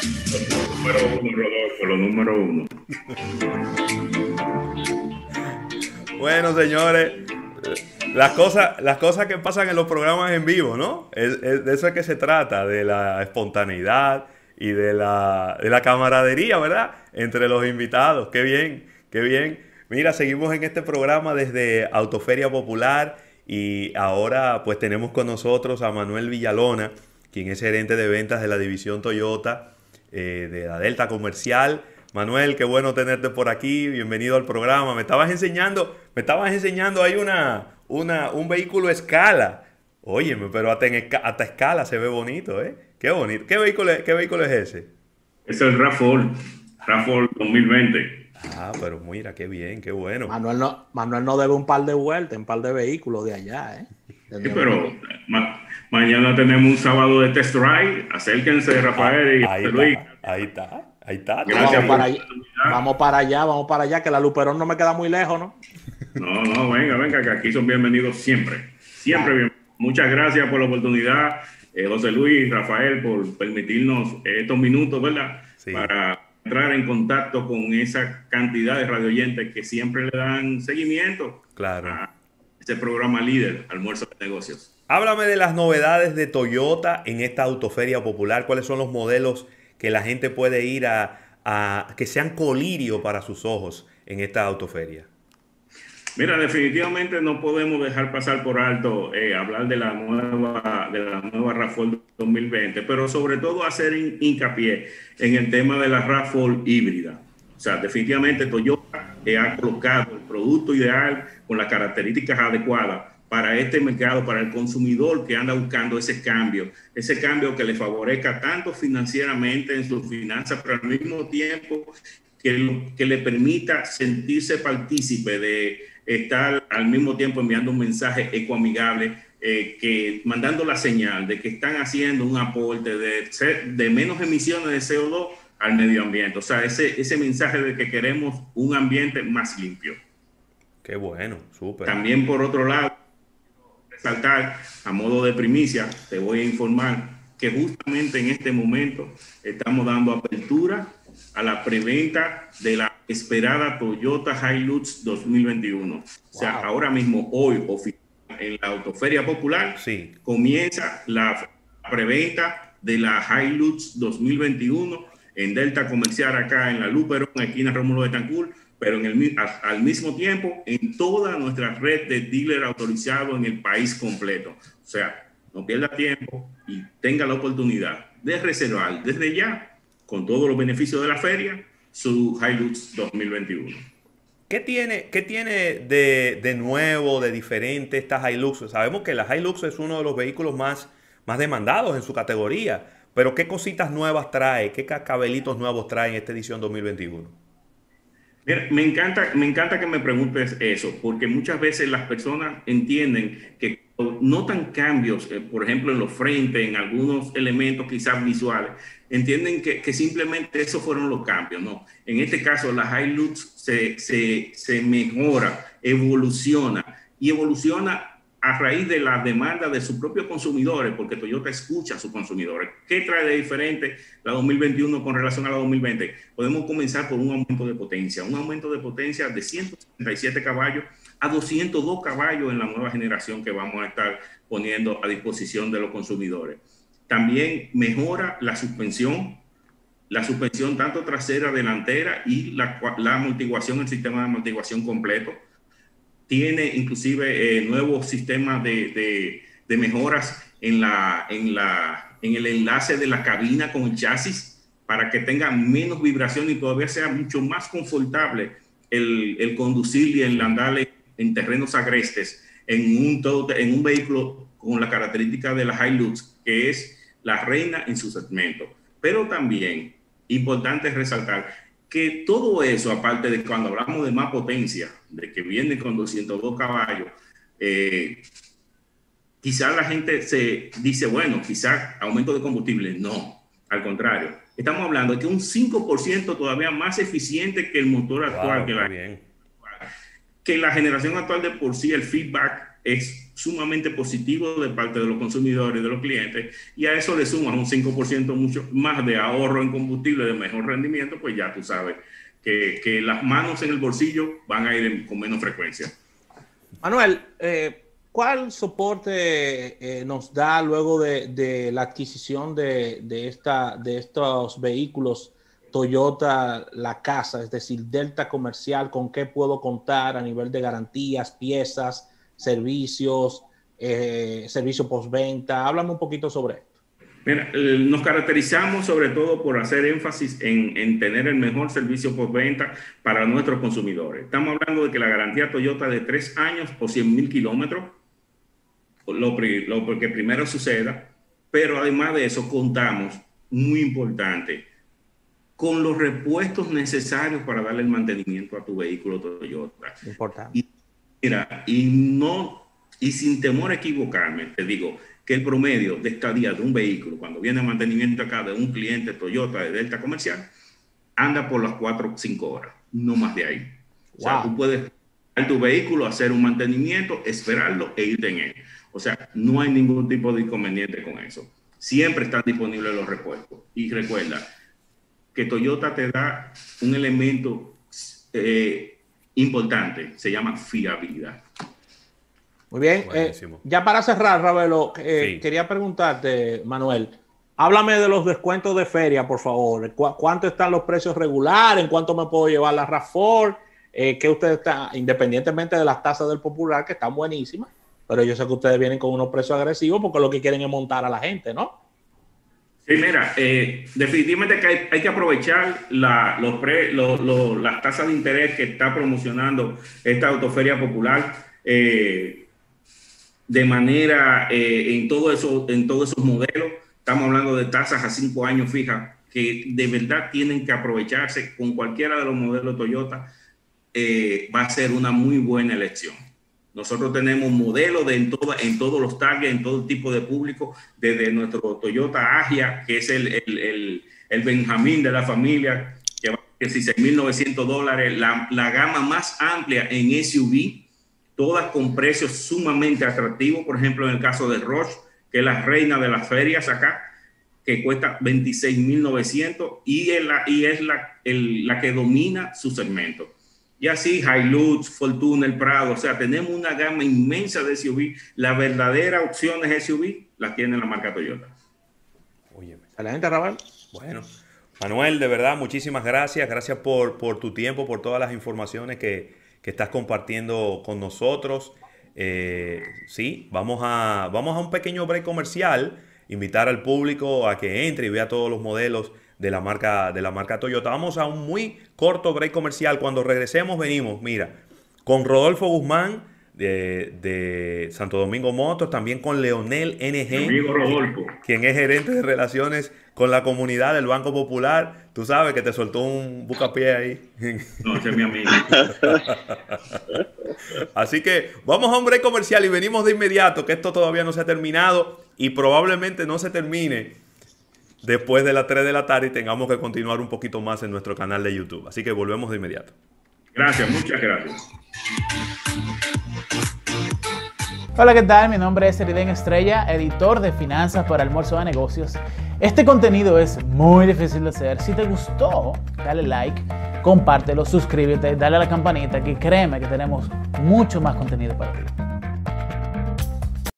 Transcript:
Número uno, Rodolfo, lo número uno. Bueno, señores, las cosas que pasan en los programas en vivo, ¿no? De eso es que se trata, de la espontaneidad y de la camaradería, ¿verdad? Entre los invitados. Qué bien, qué bien. Mira, seguimos en este programa desde Autoferia Popular y ahora pues tenemos con nosotros a Manuel Villalona, quien es gerente de ventas de la división Toyota de la Delta Comercial. Manuel, qué bueno tenerte por aquí. Bienvenido al programa. Me estabas enseñando ahí un vehículo escala. Óyeme, pero hasta escala se ve bonito, ¿eh? Qué bonito. Qué vehículo es ese? Es el RAV4 2020. Ah, pero mira, qué bien, qué bueno. Manuel no debe un par de vueltas, un par de vehículos de allá, ¿eh? Sí, Tendríamos pero mañana tenemos un sábado de test drive. Acérquense, Ah, Rafael y ahí José Luis. está, ahí está, ahí está. No, Gracias por la oportunidad. vamos para allá, que la Luperón no me queda muy lejos, ¿no? No, no, venga, venga, que aquí son bienvenidos siempre. Siempre Claro. bienvenidos. Muchas gracias por la oportunidad, José Luis, Rafael, por permitirnos estos minutos, ¿verdad? Sí. Para entrar en contacto con esa cantidad de radioyentes que siempre le dan seguimiento Claro. a este programa líder, Almuerzo de Negocios. Háblame de las novedades de Toyota en esta autoferia popular. ¿Cuáles son los modelos que la gente puede ir a que sean colirio para sus ojos en esta autoferia? Mira, definitivamente no podemos dejar pasar por alto hablar de la nueva RAV4 2020, pero sobre todo hacer hincapié en el tema de la RAV4 híbrida. O sea, definitivamente Toyota ha colocado el producto ideal con las características adecuadas para este mercado, para el consumidor que anda buscando ese cambio que le favorezca tanto financieramente en sus finanzas, pero al mismo tiempo que le permita sentirse partícipe de estar al mismo tiempo enviando un mensaje ecoamigable, que mandando la señal de que están haciendo un aporte de menos emisiones de CO2 al medio ambiente. O sea, ese mensaje de que queremos un ambiente más limpio. Qué bueno, súper. También, por otro lado, resaltar a modo de primicia, te voy a informar que justamente en este momento estamos dando apertura a la preventa de la esperada Toyota Hilux 2021. O sea, Wow. ahora mismo, hoy, en la Autoferia Popular, Sí. comienza la preventa de la Hilux 2021 en Delta Comercial, acá en la Luperón, esquina Rómulo Betancourt, pero al mismo tiempo en toda nuestra red de dealer autorizados en el país completo. O sea, no pierda tiempo y tenga la oportunidad de reservar desde ya, con todos los beneficios de la feria, su Hilux 2021. Qué tiene de nuevo, de diferente esta Hilux? Sabemos que la Hilux es uno de los vehículos más demandados en su categoría, pero ¿qué cositas nuevas trae? ¿Qué cascabelitos nuevos trae en esta edición 2021? Mira, me encanta que me preguntes eso, porque muchas veces las personas entienden que notan cambios, por ejemplo, en los frentes, en algunos elementos quizás visuales, entienden que simplemente esos fueron los cambios, ¿no? En este caso, la Hilux se mejora, evoluciona, y evoluciona a raíz de la demanda de sus propios consumidores, porque Toyota escucha a sus consumidores. ¿Qué trae de diferente la 2021 con relación a la 2020? Podemos comenzar por un aumento de potencia de 167 caballos a 202 caballos en la nueva generación que vamos a estar poniendo a disposición de los consumidores. También mejora la suspensión tanto trasera, delantera y la amortiguación, el sistema de amortiguación completo. Tiene inclusive nuevos sistemas de mejoras en el enlace de la cabina con el chasis para que tenga menos vibración y todavía sea mucho más confortable el conducir y el andar en terrenos agrestes en un vehículo con la característica de la Hilux, que es la reina en su segmento. Pero también, importante resaltar, que todo eso, aparte de cuando hablamos de más potencia, de que viene con 202 caballos, quizás la gente se dice, bueno, quizás aumento de combustible. No, al contrario. Estamos hablando de que un 5% todavía más eficiente que el motor actual, Wow, qué bien. que la generación actual de por sí, el feedback es sumamente positivo de parte de los consumidores y de los clientes, y a eso le sumas un 5% mucho más de ahorro en combustible, de mejor rendimiento, pues ya tú sabes que las manos en el bolsillo van a ir con menos frecuencia. Manuel, ¿cuál soporte nos da luego de la adquisición de estos vehículos Toyota La Casa, es decir, Delta Comercial? ¿Con qué puedo contar a nivel de garantías, piezas, servicios, servicio postventa? Háblame un poquito sobre esto. Mira, nos caracterizamos sobre todo por hacer énfasis en tener el mejor servicio postventa para nuestros consumidores. Estamos hablando de que la garantía Toyota de 3 años o 100,000 kilómetros, lo que primero suceda, pero además de eso contamos, muy importante, con los repuestos necesarios para darle el mantenimiento a tu vehículo Toyota. Importante. Y sin temor a equivocarme, te digo que el promedio de estadía de un vehículo, cuando viene el mantenimiento acá de un cliente Toyota de Delta Comercial, anda por las 4 o 5 horas, no más de ahí. Wow. O sea, tú puedes a tu vehículo, hacer un mantenimiento, esperarlo e irte en él. O sea, no hay ningún tipo de inconveniente con eso. Siempre están disponibles los repuestos. Y recuerda que Toyota te da un elemento importante, se llama fiabilidad. Muy bien, ya para cerrar, Ravelo, sí, quería preguntarte, Manuel, háblame de los descuentos de feria, por favor. ¿Cuánto están los precios regulares? ¿En cuánto me puedo llevar la RAV4? Que usted está, independientemente de las tasas del Popular, que están buenísimas, pero yo sé que ustedes vienen con unos precios agresivos porque lo que quieren es montar a la gente, ¿no? Sí, mira, definitivamente que hay que aprovechar las tasas de interés que está promocionando esta Autoferia Popular de manera en todos esos modelos. Estamos hablando de tasas a 5 años fijas que de verdad tienen que aprovecharse con cualquiera de los modelos Toyota. Va a ser una muy buena elección. Nosotros tenemos modelos en todos los targets, en todo tipo de público, desde nuestro Toyota Agya, que es el Benjamín de la familia, que va a $16,900, la gama más amplia en SUV, todas con precios sumamente atractivos. Por ejemplo, en el caso de Roche, que es la reina de las ferias acá, que cuesta $26,900 y es la que domina su segmento. Y así Hilux, Fortuner, el Prado, o sea, tenemos una gama inmensa de SUV. La verdadera opción de SUV la tiene la marca Toyota. Óyeme. Excelente, Rafael. Bueno, Manuel, de verdad, muchísimas gracias. Gracias por tu tiempo, por todas las informaciones que estás compartiendo con nosotros. Sí, vamos a un pequeño break comercial. Invitar al público a que entre y vea todos los modelos de la marca Toyota. Vamos a un muy corto break comercial. Cuando regresemos venimos, mira, con Rodolfo Guzmán de Santo Domingo Motors, también con Leonel NG, amigo Rodolfo, quien es gerente de relaciones con la comunidad del Banco Popular. Tú sabes que te soltó un bucapié ahí. No, ese es mi amigo. Así que vamos a un break comercial y venimos de inmediato, que esto todavía no se ha terminado y probablemente no se termine después de las 3 de la tarde y tengamos que continuar un poquito más en nuestro canal de YouTube. Así que volvemos de inmediato. Gracias, muchas gracias. Hola, ¿qué tal? Mi nombre es Eriden Estrella, editor de Finanzas para Almuerzo de Negocios. Este contenido es muy difícil de hacer. Si te gustó, dale like, compártelo, suscríbete, dale a la campanita, que créeme que tenemos mucho más contenido para ti.